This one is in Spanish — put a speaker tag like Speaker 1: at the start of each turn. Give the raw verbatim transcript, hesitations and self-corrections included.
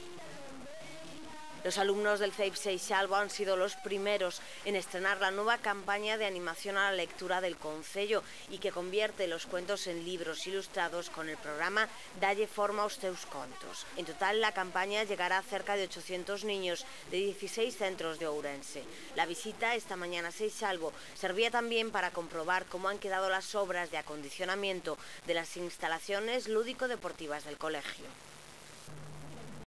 Speaker 1: Los alumnos del C E I P Seixalbo han sido los primeros en estrenar la nueva campaña de animación a la lectura del concello y que convierte los cuentos en libros ilustrados con el programa Dalle forma aos teus contos. En total, la campaña llegará a cerca de ochocientos niños de dieciséis centros de Ourense. La visita esta mañana a Seixalbo servía también para comprobar cómo han quedado las obras de acondicionamiento de las instalaciones lúdico-deportivas del colegio.